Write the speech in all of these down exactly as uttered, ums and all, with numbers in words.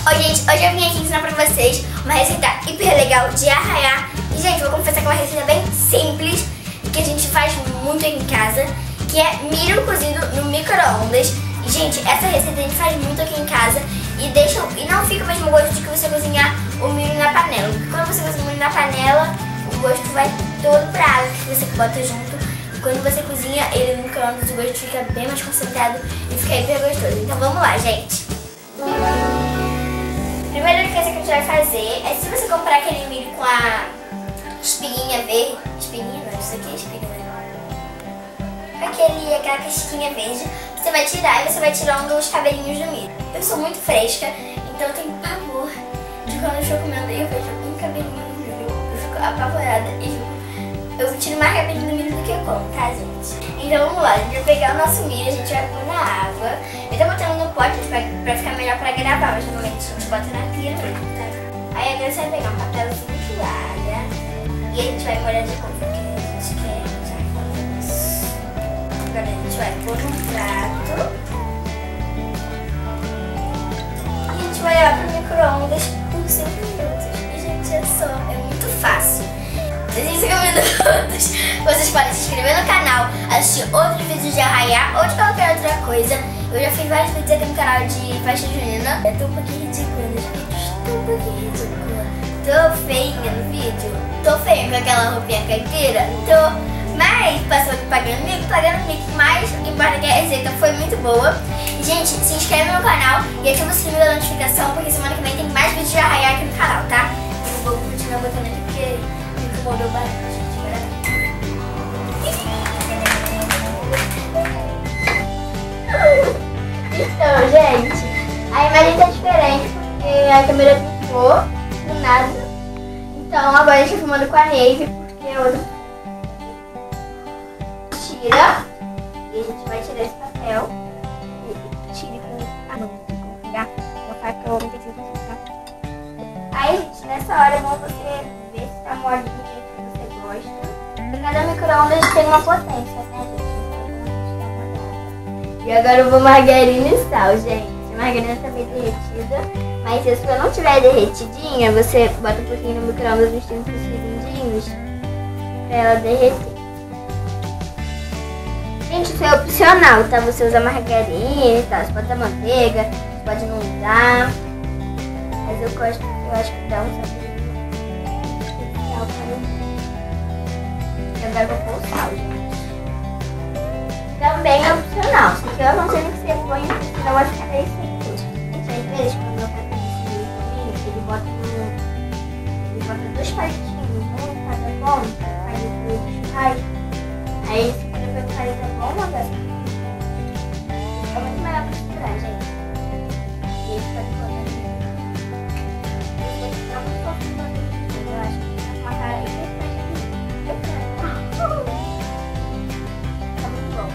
Oi gente, hoje eu vim aqui ensinar pra vocês uma receita hiper legal de arraiá. E gente, vou confessar que é uma receita bem simples, que a gente faz muito aqui em casa, que é milho cozido no micro-ondas. E gente, essa receita a gente faz muito aqui em casa e, deixa, e não fica o mesmo gosto de que você cozinhar o milho na panela. Porque quando você cozinha o milho na panela, o gosto vai todo pra água que você bota junto. E quando você cozinha ele no micro-ondas, o gosto fica bem mais concentrado e fica hiper gostoso. Então vamos lá, gente. Primeira coisa que a gente vai fazer é, se você comprar aquele milho com a espiguinha verde, espiguinha não, isso aqui é espiguinha, aquele, aquela casquinha verde, você vai tirar e você vai tirando os cabelinhos do milho. Eu sou muito fresca, então eu tenho pavor de quando eu estou comendo e eu vejo um cabelinho no milho, eu fico apavorada e eu tiro mais cabelinho do milho do que eu como, tá, gente? Então vamos lá, a gente vai pegar o nosso milho, a gente vai pôr na água. Eu tô botando no pote pra, pra ficar melhor pra gravar, mas normalmente a gente bota na pia mesmo, tá? Aí agora você vai pegar um papelzinho de toalha e a gente vai molhar de novo, porque a gente quer já isso. Agora a gente vai pôr num prato e a gente vai levar pro micro-ondas por cinco minutos. E gente, é só, é muito fácil. Em cinco minutos vocês podem se inscrever no canal, assistir outros vídeos de arraiá ou de qualquer outra coisa. Eu já fiz vários vídeos aqui no canal de festa junina. Eu tô um pouquinho ridícula nos vídeos, tô um pouquinho ridícula. Tô feinha no vídeo, tô feia com aquela roupinha caipira, tô. Mas passou aqui pagando mico, pagando mico, mas o que importa é que a receita foi muito boa. E gente, se inscreve no canal e ativa o sininho da notificação, porque semana que vem tem mais vídeos de arraiá aqui no canal, tá? Eu vou continuar botando aqui porque incomodou bastante, gente, Então, gente, a imagem tá diferente porque a câmera piscou do nada. Então agora a gente tá filmando com a Navy porque a outra tira e a gente vai tirar esse papel e tire com a mão, vou pegar uma faca ou uma tecido pra ficar. Aí, gente, nessa hora é bom você ver se tá molinho do jeito que você gosta. Cada micro-ondas tem uma potência, né, gente? E agora eu vou margarina e sal, gente. A margarina tá bem derretida, mas se a sua não estiver derretidinha, você bota um pouquinho no micro-ondas uns trinta segundinhos pra ela derreter. Gente, isso é opcional, tá? Você usa margarina e tal, você pode usar manteiga, você pode não usar. Mas eu gosto porque eu acho que dá um sabor especial para o. E agora eu vou pôr o sal, gente. Também é opcional, só que eu aconselho que você ponha, porque senão vai ficar meio sem gosto. Gente, às vezes quando meu pai faz esse milho comigo, ele bota no. Ele bota dois palitinhos, um em cada ponta, faz o do churrasco. Aí você pode ver o palito bom uma vez. É muito melhor pra misturar, gente. E ele pode botar aqui. Você fica muito fofinho no vídeo, eu acho que fica com a cara aí perfeita aqui. Eu quero. Tá muito bom.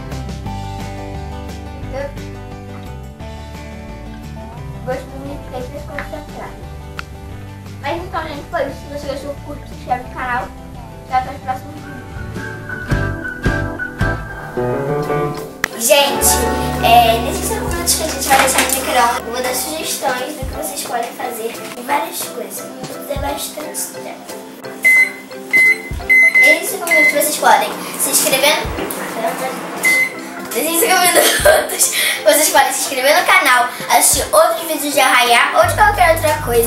Gosto do milho porque é desconcentrado. Mas então, gente, foi isso. Se você gostou, curte, se inscreve no canal. E até os próximos vídeos. Gente, é, nesses cinco minutos que a gente vai deixar no micro-ondas, eu vou dar sugestões do que vocês podem fazer em várias coisas. Não vou ter bastante tempo. Nesses cinco minutos vocês podem se inscrever no... Nesses cinco minutos vocês podem se inscrever no canal, assistir outros vídeos de arraiá ou de qualquer outra coisa.